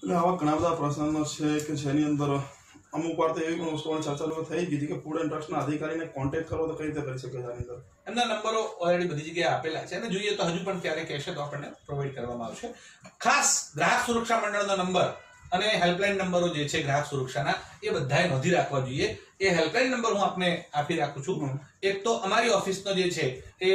આવા ઘણા બધા પ્રશ્નો છે કે જેની અંદર અમુક વાર તો એવી પણ વસ્તુઓની ચર્ચા થઈ ગઈ હતી કે ફૂડ એન્ડ ડ્રગ્સના અધિકારીને કોન્ટેક્ટ કરવો તો કઈ રીતે કરી શકે છે? આની અંદર એમના નંબરો ઓલરેડી બધી જગ્યાએ આપેલા છે અને જોઈએ તો હજુ પણ ક્યારે કહેશે તો આપણને પ્રોવાઈડ કરવામાં આવશે. ખાસ ગ્રાહક સુરક્ષા મંડળનો નંબર અને હેલ્પલાઇન નંબરો જે છે ગ્રાહક સુરક્ષાના એ બધાએ નોંધી રાખવા જોઈએ. એ હેલ્પલાઇન નંબર હું આપને આપી રાખું છું. એક તો અમારી ઓફિસનો જે છે એ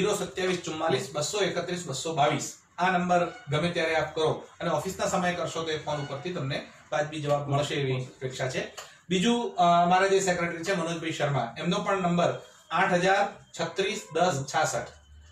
02744213222 આ નંબર ગમે ત્યારે આપ કરો અને ઓફિસના સમયે કરશો તો એ ફોન ઉપરથી તમને વાજબી જવાબ મળશે એવી અપેક્ષા છે. બીજું અમારા જે સેક્રેટરી છે મનોજભાઈ શર્મા એમનો પણ નંબર 80361066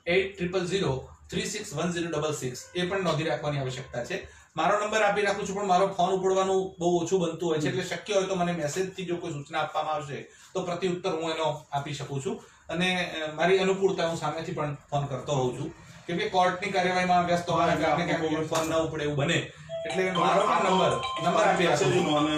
8000361066 એ પણ નોંધી રાખવાની આવશ્યકતા છે. મારો નંબર આપી રાખું છું પણ મારો ફોન ઉપડવાનું બહુ ઓછું બનતું હોય છે એટલે શક્ય હોય તો મને મેસેજથી જો કોઈ સૂચના આપવામાં આવશે તો પ્રત્યુત્તર હું એનો આપી શકું છું અને મારી અનુકૂળતા હું સામેથી પણ ફોન કરતો હોઉં છું કેમ કે કોર્ટની કાર્યવાહીમાં વ્યસ્ત હોય આપણે ક્યાંક ફોન ન ઉપડે એવું બને એટલે મારો પણ નંબર આપી રાખું છું અને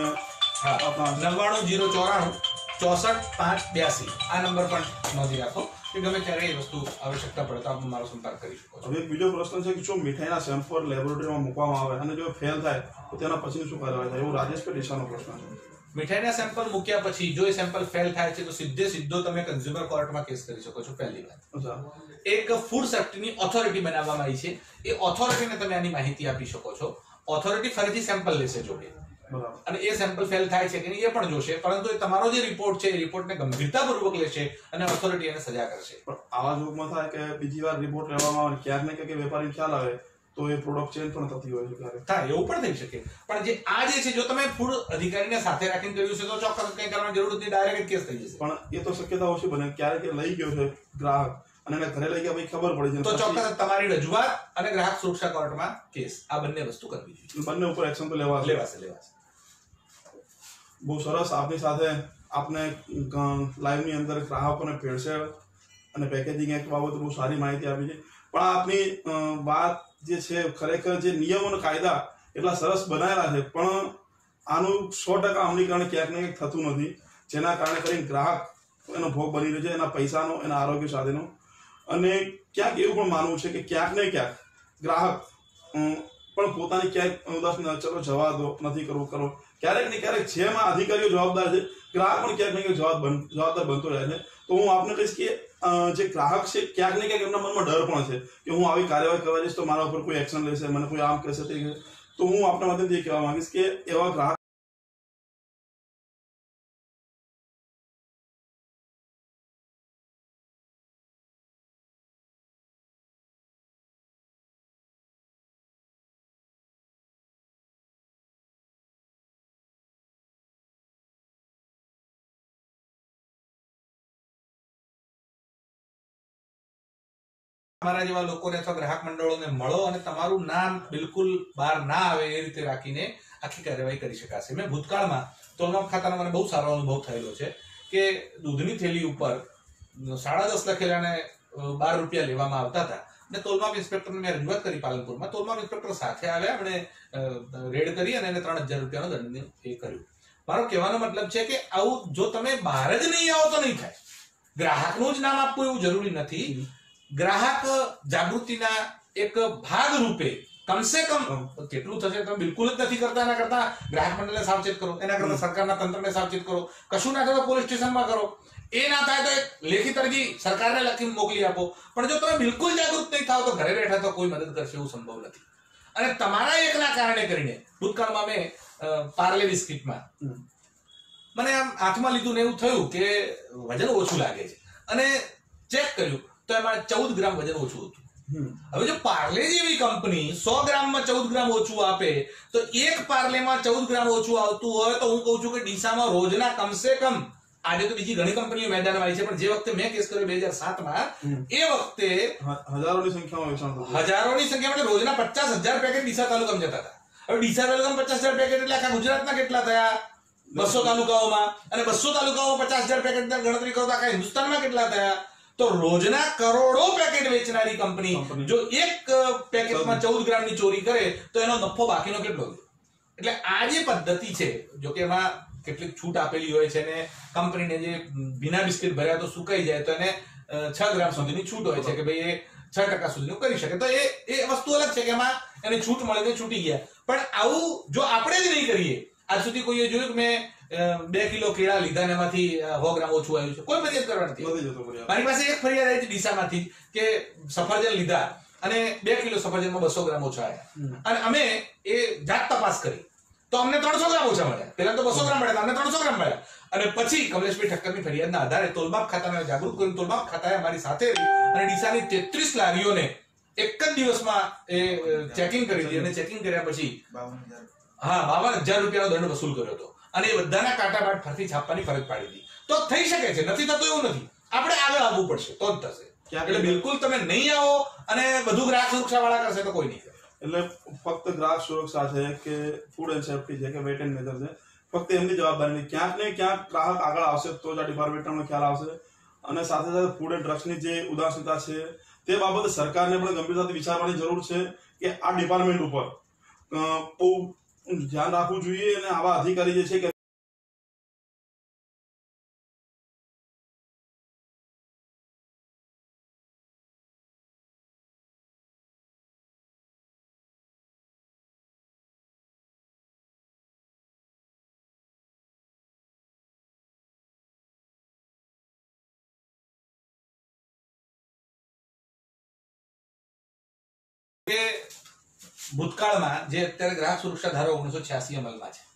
99 094 64 582 આ નંબર પણ નોંધી રાખો કે ગમે ત્યારે એ વસ્તુ આવશ્યકતા પડે તો આપ મારો સંપર્ક કરી શકો છો. હવે બીજો પ્રશ્ન છે કે જો મીઠાઈના સેમ્પલ લેબોરેટરીમાં મૂકવામાં આવે અને જો ફેલ થાય તો તેના પછીનું શું કાર્યવાહી થાય? એવું રાજેશ ડીસાનો પ્રશ્ન છે. મીઠાઈના સેમ્પલ મૂક્યા પછી જો એ સેમ્પલ ફેલ થાય છે તો સીધો તમે કન્ઝ્યુમર કોર્ટમાં કેસ કરી શકો છો. પહેલી વાત, એક ફૂડ સેફ્ટીની ઓથોરિટી બનાવવામાં આવી છે. એ ઓથોરિટીને તમે આની માહિતી આપી શકો છો. ઓથોરિટી ફરીથી સેમ્પલ લેશે જોકે અને એ સેમ્પલ ફેલ થાય છે કે નહીં એ પણ જોશે, પરંતુ એ તમારો જે રિપોર્ટ છે એ રિપોર્ટને ગંભીરતાપૂર્વક લેશે અને ઓથોરિટી એને સજા કરશે. પણ આવા જોગમાં થાય કે બીજી વાર રિપોર્ટ લેવામાં આવે ક્યાંક ને ક્યાંક વેપારી ખ્યાલ આવે તો એ પ્રોડક્ટ ચેન્જ પણ થતી હોય છે ક્યારેક. હા, એવું પણ થઈ શકે. પણ જે આ જે છે જો તમે ફૂડ અધિકારીને સાથે રાખીને કર્યું છે તો ચોક્કસ કંઈ કરવાની જરૂર નથી, ડાયરેક્ટ કેસ થઈ જશે. પણ એ તો શક્યતા ઓછી બને ક્યારેક લઈ ગયો છે ગ્રાહક અને એને ઘરે લઈ ગયા પછી ખબર પડી છે તો ચોક્કસ તમારી રજૂઆત અને ગ્રાહક સુરક્ષા કોર્ટમાં કેસ આ બંને વસ્તુ કરવી જોઈએ. બંને ઉપર એક્શન તો લેવાશે. બહુ સરસ. આપની સાથે આપને લાઈવની અંદર ગ્રાહકોને ભેળસેળ અને પેકેજિંગ એક્ટ બાબતે બહુ સારી માહિતી આપી છે. પણ આપની વાત જે છે ખરેખર જે નિયમો અને કાયદા એટલા સરસ બનાવેલા છે પણ આનું 100% અમલીકરણ ક્યાંક ને ક્યાંક થતું નથી, જેના કારણે કરીને ગ્રાહક એનો ભોગ બની રહ્યો છે, એના પૈસાનો, એના આરોગ્ય સાથેનો. અને ક્યાંક એવું પણ માનવું છે કે ક્યાંક ને ક્યાંક ગ્રાહક પણ પોતાની ક્યાંક ઉદાસી ચલો જવા દો, નથી કરવું કરો. ક્યારેક ને ક્યારેક જેમાં અધિકારીઓ જવાબદાર છે ગ્રાહક પણ ક્યાંક ને ક્યાંક જવાબદાર બનતો રહે છે. તો હું આપને કહીશ કે જે ગ્રાહક છે ક્યાંક ને ક્યાંક એમના મનમાં ડર પણ છે કે હું આવી કાર્યવાહી કરવા જઈશ તો મારા ઉપર કોઈ એક્શન લેશે, મને કોઈ આમ કહેશે તે. તો હું આપના માધ્યમથી કહેવા માંગીશ કે એવા ગ્રાહક તમારા જેવા લોકોને અથવા ગ્રાહક મંડળોને મળો અને તમારું નામ બિલકુલ બહાર ના આવે એ રીતે રાખીને આખી કાર્યવાહી કરી શકાશે. મેં ભૂતકાળમાં તોલમાપ ખાતાનો મને બહુ સારો અનુભવ થયેલો છે કે દૂધની થેલી ઉપર 10.5 લખેલા અને 12 રૂપિયા લેવામાં આવતા હતા અને તોલમાપ ઇન્સ્પેક્ટરને મેં રજૂઆત કરી પાલનપુરમાં. તોલમાપ ઇન્સ્પેક્ટર સાથે આવ્યા, એમણે રેડ કરી અને એને 3000 રૂપિયાનો દંડ એ કર્યું. મારો કહેવાનો મતલબ છે કે આવું જો તમે બહાર જ નહીં આવો તો નહીં થાય. ગ્રાહકનું જ નામ આપવું એવું જરૂરી નથી. ગ્રાહક જાગૃતિના એક ભાગ રૂપે કમસે કમ કેટલું થશે તમે બિલકુલ જ નથી કરતા, એના કરતા ગ્રાહક મંડળને સાવચેત કરો, એના કરતા સરકારના તંત્રને સાવચેત કરો. કશું ના થાય તો પોલીસ સ્ટેશનમાં કરો, એ ના થાય તો એક લેખિત અરજી સરકારને લખી મોકલી આપો. પણ જો તમે બિલકુલ જાગૃત નહીં થાવ તો ઘરે બેઠા તો કોઈ મદદ કરશે એવું સંભવ નથી. અને તમારા એકના કારણે કરીને ભૂતકાળમાં મેં પાર્લે બિસ્કિટમાં મને આમ હાથમાં લીધું ને એવું થયું કે વજન ઓછું લાગે છે અને ચેક કર્યું તો એમાં 14 ગ્રામ વજન ઓછું હતું. હવે જો પાર્લે જેવી કંપની 100 ગ્રામમાં 14 ગ્રામ ઓછું આપે તો એક પાર્લેમાં 14 ગ્રામ ઓછું આવતું હોય તો હું કહું છું કે ડીસામાં રોજના કમસે કમ, આજે તો બીજી ઘણી કંપનીઓ મેદાનમાં આવી છે પણ જે વખતે મેં કેસ કર્યો 2007માં એ વખતે હજારોની સંખ્યામાં રોજના 50,000 પેકેટ ડીસા તાલુકામાં જતા હતા. હવે ડીસા તાલુકામાં 50,000 પેકેટ એટલે આખા ગુજરાતના કેટલા થયા? 200 તાલુકાઓમાં, અને 200 તાલુકાઓમાં 50,000 પેકેટની ગણતરી કરો તો આખા હિન્દુસ્તાનમાં કેટલા થયા? તો રોજના કરોડો પેકેટ વેચનારી કંપની જો એક પેકેટમાં 14 ગ્રામની ચોરી કરે તો એનો નફો બાકીનો કેટલો? એટલે આ જે પદ્ધતિ છે, જો કે એમાં કેટલીક છૂટ આપેલી હોય છે ને કંપનીને જે ભીના બિસ્કિટ ભર્યા તો સુકાઈ જાય તો એને 6 ગ્રામ સુધીની છૂટ હોય છે કે ભાઈ એ 6% સુધીનું કરી શકે. તો એ વસ્તુ અલગ છે કે એમાં એને છૂટ મળે તો છૂટી ગયા. પણ આવું જો આપણે જ નહીં કરીએ, આજ સુધી કોઈએ જોયું કે મેં 2 કિલો કેળા લીધા ને એમાંથી 100 ગ્રામ ઓછું આવ્યું છે? કોઈ ફરિયાદ કરવા નથી. મારી પાસે એક ફરિયાદ આવી છે ડીસામાંથી કે સફરજન લીધા અને 2 કિલો સફરજનમાં 200 ગ્રામ ઓછા આવ્યા અને અમે એ જાત તપાસ કરી તો અમને 300 ગ્રામ ઓછા મળ્યા. પહેલા તો 200 ગ્રામ મળ્યા, અમને 300 ગ્રામ મળ્યા. અને પછી કમલેશભાઈ ઠક્કરની ફરિયાદના આધારે તોલમાપ ખાતાને જાગૃત કર્યું. તોલમાપ ખાતાએ અમારી સાથે રહી અને ડીસાની 33 લારીઓને એક જ દિવસમાં એ ચેકિંગ કરી હતી અને ચેકિંગ કર્યા પછી 52,000 રૂપિયાનો દંડ વસૂલ કર્યો હતો અને એ બધાના કાંટાબાટ ફરતી છાપવાની ફરજ પાડી હતી. તો થઈ શકે છે, નથી થતું એવું નથી. આપણે આગળ આવવું પડશે તો જ થશે. એટલે બિલકુલ તમે નહીં આવો અને બધું ગ્રાહક સુરક્ષા વાળા કરશે તો કોઈ નહીં કરે. એટલે ફક્ત ગ્રાહક સુરક્ષા છે કે ફૂડ એન્ડ સેફ્ટી છે કે વેટ એન્ડ મેજર છે, ફક્ત એમની જવાબદારી નહીં. ક્યાંક ને ક્યાંક ગ્રાહક આગળ આવશે તો જ આ ડિપાર્ટમેન્ટનો ખ્યાલ આવશે. અને સાથે સાથે ફૂડ એન્ડ ડ્રગ્સની જે ઉદાસીનતા છે તે બાબતે સરકારને પણ ગંભીરતાથી વિચારવાની જરૂર છે કે આ ડિપાર્ટમેન્ટ ઉપર બહુ ધ્યાન રાખવું જોઈએ અને આવા અધિકારી જે છે કે ભૂતકાળમાં જે અત્યારે ગ્રાહક સુરક્ષા ધારો 1986 અમલમાં છે,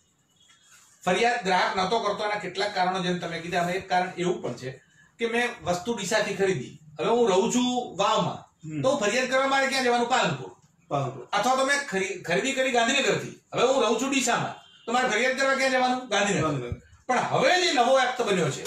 ફરિયાદ ગ્રાહક નહોતો કરતો એના કેટલાક કારણો જેમ તમે કીધા. એક કારણ એવું પણ છે કે મેં વસ્તુ ડીસાથી ખરીદી, હવે હું રહું છું વાવમાં, તો ફરિયાદ કરવા મારે ક્યાં જવાનું? પાલનપુર. અથવા તો મેં ખરીદી કરી ગાંધીનગરથી, હવે હું રહું છું ડીસામાં, તો મારે ફરિયાદ કરવા ક્યાં જવાનું? ગાંધીનગર. પણ હવે જે નવો એક્ટ બન્યો છે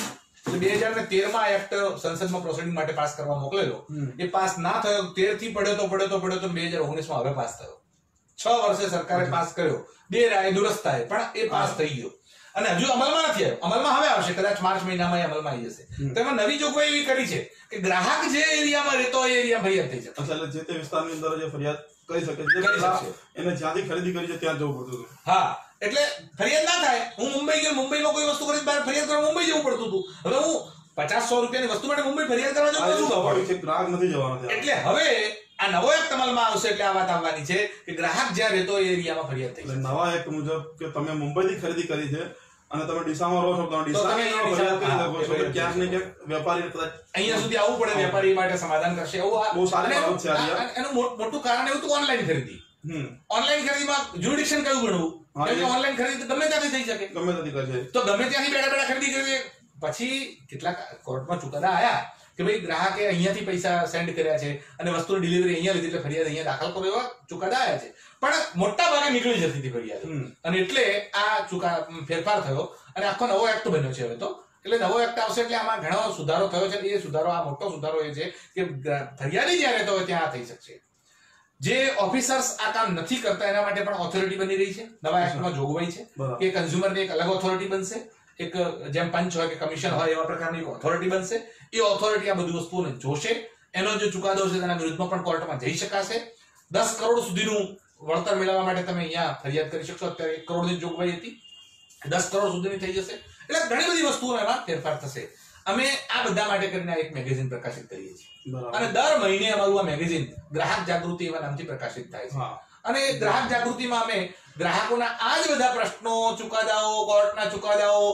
2013 આ એક્ટ સંસદમાં પ્રોસિડિંગ માટે પાસ કરવા મોકલેલો, એ પાસ ના થયો. 13 થી પડ્યો તો 2019 માં હવે પાસ થયો. 6 વર્ષે સરકારે પાસ કર્યો, 2 રાય દુરસ્ત થાય, પણ એ પાસ થઈ ગયો અને હજુ અમલમાં નથી આવ્યો. અમલમાં હવે આવશે, કદાચ માર્ચ મહિનામાં એ અમલમાં આવી જશે. તો એમાં નવી જોગવાઈ એવી કરી છે કે ગ્રાહક જે એરિયામાં રહેતો હોય એ એરિયા ફરિયાદ થઈ શકે. એટલે જે તે વિસ્તારની અંદર જે ફરિયાદ કરી શકે છે, એને જ્યાંથી ખરીદી કરી છે ત્યાં જવું પડતું હતું. હા, એટલે ફરિયાદ ના થાય. હું મુંબઈ ગયો, મુંબઈમાં કોઈ વસ્તુ કરી બહાર ફરિયાદ કરવા મુંબઈ જવું પડતું હતું. હવે હું 50-100 રૂપિયાની વસ્તુ માટે મુંબઈ ફરિયાદ કરવા જવું છું, સ્વાભાવિક છે, ગ્રાહક નથી જવાનો. એટલે હવે આ નવો એક્ટ અમલમાં આવશે એટલે આ વાત આવવાની છે કે ગ્રાહક જ્યાં રહેતો એ એરિયામાં ફરિયાદ થઈ. નવા એક્ટ મુજબ કે તમે મુંબઈથી ખરીદી કરી છે અને તમે ડીસામાં રહો છો, તમે ડીસાની ફરિયાદ કરી શકો છો. ક્યાંક ને ક્યાંક વેપારી કદાચ અહીંયા સુધી આવવું પડે, વેપારી માટે સમાધાન કરશે. બહુ સારી બાબત છે. એનું મોટું કારણ એવું હતું ઓનલાઈન ખરીદી. ઓનલાઈન ખરીદીમાં જ્યુરિડિક્શન કયું ગણવું? ઓનલાઈન ખરીદી ગમે ત્યાંથી થઈ શકે, ગમે ત્યાંથી કરશે. તો ગમે ત્યાંથી બેઠા બેઠા ખરીદી કરી. પછી કેટલાક કોર્ટમાં ચુકાદા આયા કે ભાઈ ગ્રાહકે અહીંયાથી પૈસા સેન્ડ કર્યા છે અને વસ્તુની ડિલિવરી અહીંયા લીધી એટલે ફરિયાદ અહીંયા દાખલ કરો, એવા ચુકાદા આયા છે. પણ મોટા ભાગે નીકળી જતી હતી ફરિયાદ અને એટલે આ ફેરફાર થયો અને આખો નવો એક્ટ બન્યો છે હવે તો. એટલે નવો એક્ટ આવશે એટલે આમાં ઘણો સુધારો થયો છે. એ સુધારો, આ મોટો સુધારો એ છે કે ફરિયાદી જ્યાં રહેતો હોય ત્યાં થઈ શકશે. જે ઓફિસર્સ આ કામ નથી કરતા એના માટે પણ ઓથોરિટી બની રહી છે. નવા એક્ટમાં જોગવાઈ છે કે કન્ઝ્યુમરની એક અલગ ઓથોરિટી બનશે, એક જેમ પંચ હોય કે કમિશન હોય એવા પ્રકારની ઓથોરિટી બનશે. એ ઓથોરિટી આ બધી વસ્તુઓને જોશે. એનો જે ચુકાદો છે તેના વિરુદ્ધમાં પણ કોર્ટમાં જઈ શકાશે. 10 કરોડ સુધીનું વળતર મેળવવા માટે તમે અહીંયા ફરિયાદ કરી શકશો. અત્યારે 1 કરોડની જોગવાઈ હતી, 10 કરોડ સુધીની થઈ જશે. એટલે ઘણી બધી વસ્તુઓ એમાં ફેરફાર થશે. અમે આ બધા માટે કરીને એક મેગેઝિન પ્રકાશિત કરીએ છીએ અને દર મહિને અમારું આ મેગેઝિન ગ્રાહક જાગૃતિ એવા નામથી પ્રકાશિત થાય છે. અને ગ્રાહક જાગૃતિમાં અમે ગ્રાહકોના આ જ બધા પ્રશ્નો, ચુકાદાઓ, કોર્ટના ચુકાદાઓ,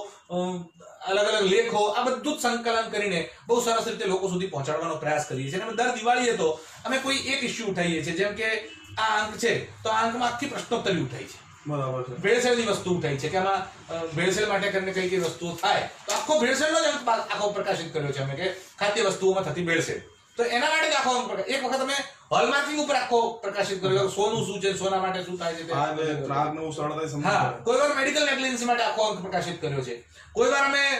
અલગ અલગ લેખો, આ બધું જ સંકલન કરીને બહુ સરસ રીતે લોકો સુધી પહોંચાડવાનો પ્રયાસ કરીએ છીએ. અને દર દિવાળીએ તો અમે કોઈ એક ઇસ્યુ ઉઠાવીએ છીએ. જેમ કે આ અંક છે તો આ અંકમાં આખી પ્રશ્નોત્તરી ઉઠાઈ છે. બરાબર છે. ભેળસેળની વસ્તુ ઉઠાઈ છે કે આમાં ભેળસેળ માટે કરીને કઈ કઈ વસ્તુઓ થાય, તો આખો ભેળસેળનો જ અંક આખો પ્રકાશિત કર્યો છે અમે કે ખાદ્ય વસ્તુઓમાં થતી ભેળસેળ. તો એના માટે આખો અંક એક વખત અમે હોલમાર્કિંગ ઉપર આખો પ્રકાશિત કર્યો, સોનું શું છે, સોના માટે શું થાય છે, હા, કોઈ વાર મેડિકલ નેગ્લિજન્સી માટે આખો અંક પ્રકાશિત કર્યો છે. કોઈ વાર અમે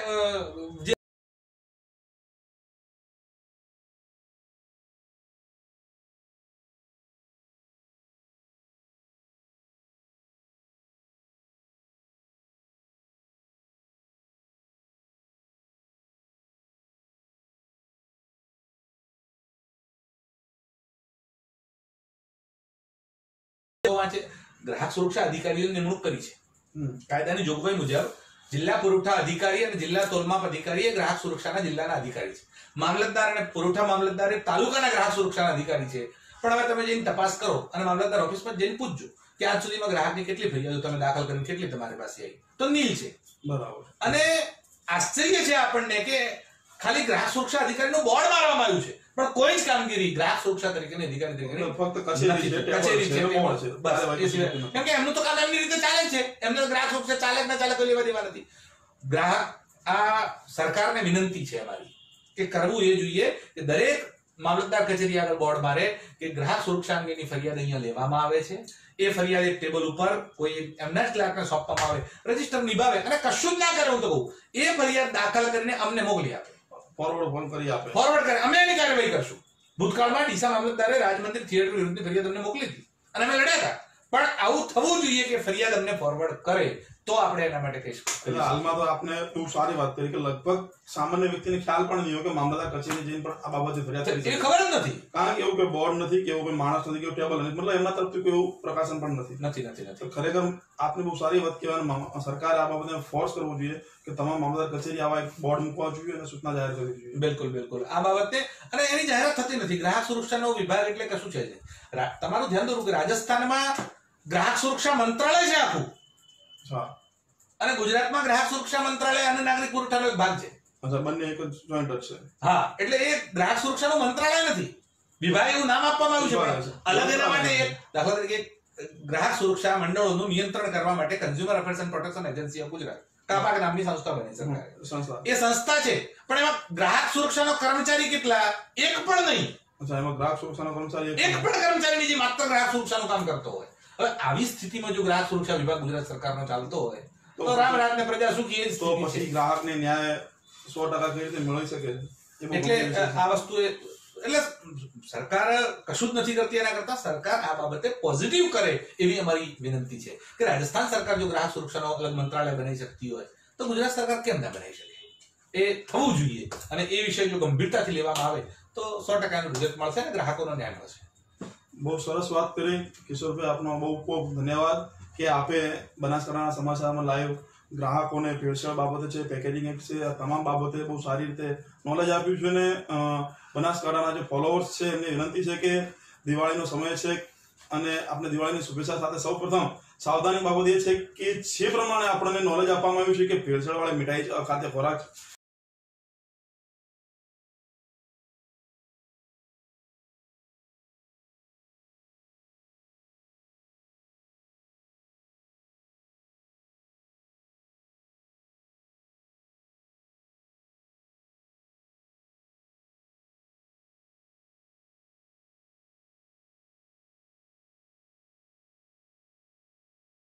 ગ્રાહક સુરક્ષા અધિકારીઓની નિમણૂક કરી છે. કાયદાની જોગવાઈ મુજબ જિલ્લા પુરવઠા અધિકારી અને જિલ્લા તોલમાપ અધિકારી એ ગ્રાહક સુરક્ષાના જિલ્લાના અધિકારી છે. મામલતદાર અને પુરવઠા મામલતદાર એ તાલુકાના ગ્રાહક સુરક્ષાના અધિકારી છે. પણ હવે તમે જઈને તપાસ કરો અને મામલતદાર ઓફિસમાં જઈને પૂછજો કે આજ સુધીમાં ગ્રાહકની કેટલી ફરિયાદો તમે દાખલ કરીને કેટલી તમારી પાસે આવી? તો નીલ છે. બરાબર. અને આશ્ચર્ય છે આપણને કે ખાલી ગ્રાહક સુરક્ષા અધિકારીનું બોર્ડ મારવામાં આવ્યું છે, પણ કોઈ જ કામગીરી ગ્રાહક સુરક્ષા તરીકેની અધિકારી તરીકે ફક્ત કચેરી છે, કચેરી છે, ટેબલ છે. બસ એ સિવાય. કેમ કે એમનું તો કામ એમની રીતે ચાલે જ છે, એમને ગ્રાહક સુરક્ષા ચાલે કે ના ચાલે કોઈ લેવા દેવા નથી. ગ્રાહક આ સરકારને વિનંતી છે અમારી કે કરવું એ જોઈએ કે દરેક મામલતદાર કચેરી આગળ બોર્ડ મારે કે ગ્રાહક સુરક્ષા અંગેની ફરિયાદ અહીંયા લેવામાં આવે છે. એ ફરિયાદ એક ટેબલ ઉપર કોઈ એમના જ ક્લાર્કને સોંપવામાં આવે, રજીસ્ટર નિભાવે અને કશું જ ના કરે. હું તો કહું એ ફરિયાદ દાખલ કરીને અમને મોકલી આપે, ફોરવર્ડ ફોન કરી આપે, ફોરવર્ડ કરે, અમે એની કાર્યવાહી કરશું. ભૂતકાળમાં ડીસા મામલતદારે રાજમંદિર થિયેટર વિરુદ્ધની ફરિયાદ અમને મોકલી હતી અને અમે લડ્યા હતા. પણ આવું થવું જોઈએ કે ફરિયાદ અમને ફોરવર્ડ કરે તો આપણે એના માટે કહીશું. હાલમાં તો આપને બહુ સારી વાત કરી કે લગભગ સામાન્ય વ્યક્તિને ખ્યાલ પણ નહીં હોય કે મામલતદાર કચેરી જઈને પણ આ બાબતે ફરિયાદ કરી શકે. એ ખબર જ નથી, કારણ કે એવું કોઈ બોર્ડ નથી કે એવું કોઈ માણસ નથી કે ટેબલ નથી, મતલબ એમના તરફથી કોઈ એવું પ્રકાશન પણ નથી. નથી. તો ખરેખર આપને બહુ સારી વાત કહેવાય. સરકારે આ બાબતે ફોર્સ કરવો જોઈએ કે તમામ મામલતદાર કચેરી આવા એક બોર્ડ મૂકવા જોઈએ અને સૂચના જાહેર કરવી જોઈએ. બિલકુલ આ બાબતે. અને એની જાહેરાત થતી નથી. ગ્રાહક સુરક્ષાનો વિભાગ એટલે કશું છે. તમારું ધ્યાન દોરું કે રાજસ્થાનમાં ગ્રાહક સુરક્ષા મંત્રાલય છે આખું, અને ગુજરાતમાં ગ્રાહક સુરક્ષા મંત્રાલય અને નાગરિક પુરવઠાનો એક ભાગ છે. બંને એક જ જોઈન્ટ જ છે. હા, એટલે એ ગ્રાહક સુરક્ષાનું મંત્રાલય નથી, વિભાગ એવું નામ આપવામાં આવ્યું છે. અલગ એના માટે દાખલા તરીકે ગ્રાહક સુરક્ષા મંડળોનું નિયંત્રણ કરવા માટે consumer affairs and protection agency of Gujarat કાપાક નામની સંસ્થા બની સરકારે. એ સંસ્થા છે, પણ એમાં ગ્રાહક સુરક્ષાનો કર્મચારી કેટલા? એક પણ નહીં. એમાં ગ્રાહક સુરક્ષાનો કર્મચારી એક પણ કર્મચારી નહીં જે માત્ર ગ્રાહક સુરક્ષાનું કામ કરતો હોય. હવે આવી સ્થિતિમાં જો ગ્રાહક સુરક્ષા વિભાગ ગુજરાત સરકારનો ચાલતો હોય તો રામ રાજને પ્રજા સુખી. તો પછી ગ્રાહકને ન્યાય 100% કઈ રીતે મળી શકે? એટલે આ વસ્તુ એટલે સરકાર કશું જ નથી કરતી. એના કરતા સરકાર આ બાબતે પોઝિટિવ કરે એવી અમારી વિનંતી છે કે રાજસ્થાન સરકાર જો ગ્રાહક સુરક્ષાનો અલગ મંત્રાલય બનાવી શકતી હોય તો ગુજરાત સરકાર કેમ ના બનાવી શકે? એ થવું જોઈએ. અને એ વિષય જો ગંભીરતાથી લેવામાં આવે તો 100% એનું રિઝલ્ટ મળશે અને ગ્રાહકોનો ન્યાય મળશે. બહુ સરસ વાત કરી કિશોરભાઈ, આપનો બહુ ખૂબ ધન્યવાદ કે આપે બનાસકાંઠાના સમાચારમાં લાઈવ ગ્રાહકોને ભેળસેળ બાબતે છે, પેકેજિંગ એક્ટ છે, આ તમામ બાબતે બહુ સારી રીતે નોલેજ આપ્યું છે. અને બનાસકાંઠાના જે ફોલોઅર્સ છે એમને વિનંતી છે કે દિવાળીનો સમય છે અને આપણે દિવાળીની શુભેચ્છા સાથે સૌપ્રથમ સાવધાની બાબત એ છે કે જે પ્રમાણે આપણને નોલેજ આપવામાં આવ્યું છે કે ભેળસેળવાળી મીઠાઈ ખાતે ખોરાક